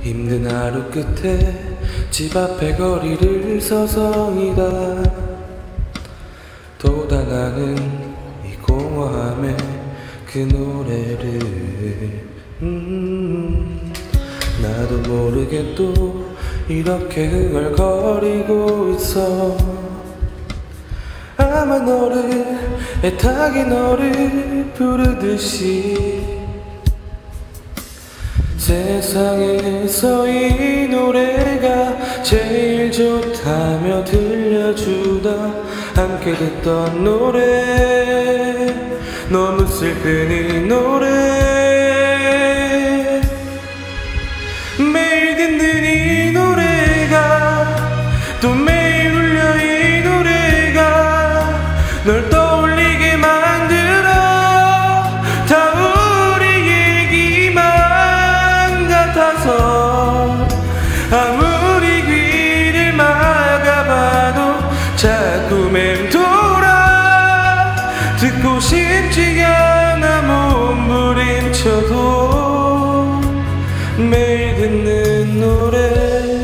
힘든 하루 끝에 집 앞에 거리를 서성이다 돋아나는 이 공허함에 그 노래를 나도 모르게 또 이렇게 흥얼거리고 있어. 아마 너를 애타게 너를 부르듯이 세상에서 이 노래가 제일 좋다며 들려주다 함께 듣던 노래 너무 슬픈 이 노래 매일 듣는 이 노래가 또 매일 울려 이 노래가 널 떠올리게 만들어 다 우리 얘기만 같아서 아무리 귀를 막아봐도 자꾸 맴돌아 듣고 싶지 않아 몸부림쳐도 매일 듣는 노래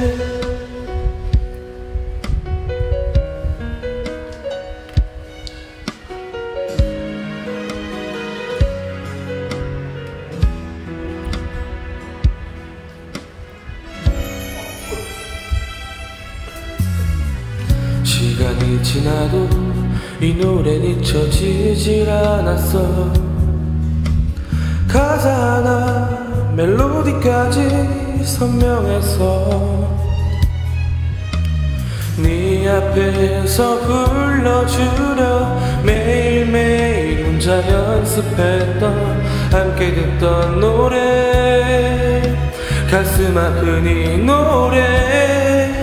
시간이 지나도 이 노래는 잊혀지질 않았어. 가사 하나 멜로디까지 선명해서 네 앞에서 불러주려 매일매일 혼자 연습했던 함께 듣던 노래 가슴 아픈 이 노래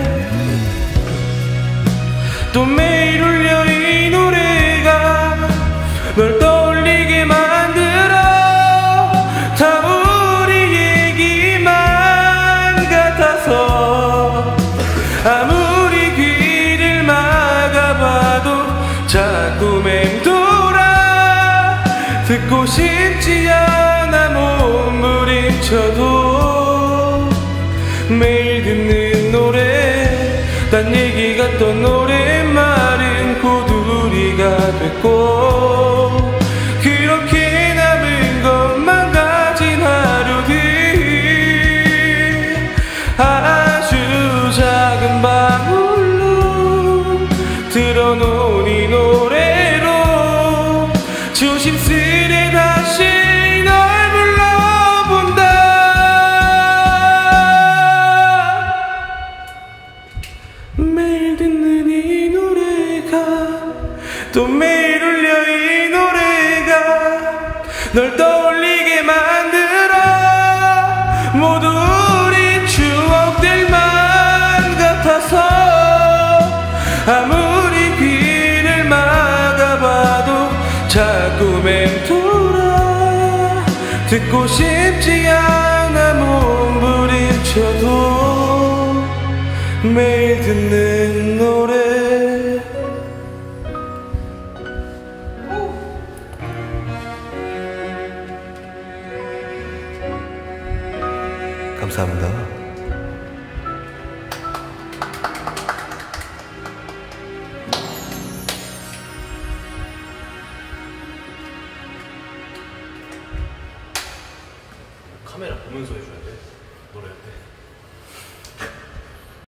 또 매일 울려 이 노래가 널 떠올리게 만들어 다 우리 얘기만 같아서 아무리 귀를 막아봐도 자꾸 맴돌아 듣고 싶지 않아 몸부림쳐도 매일 듣는 노래 딴 얘기 같던 노랫말은 곧 우리가 됐고 그렇게 남은 것만 가진 하루들 아주 작은 방울로 들어놓은 이 노래로 조심스레 다시 널 불러본다. 매일 듣는 이 노래가 또 매일 울려 이 노래가 널 떠올리게 만들어 모두 우리 추억들만 같아서 아무리 귀를 막아봐도 자꾸 맴돌아 듣고 싶지 않아 몸부림쳐도 매일 듣는 노래 감사합니다. 카메라 보면서 해줘야 돼, 노래할 때.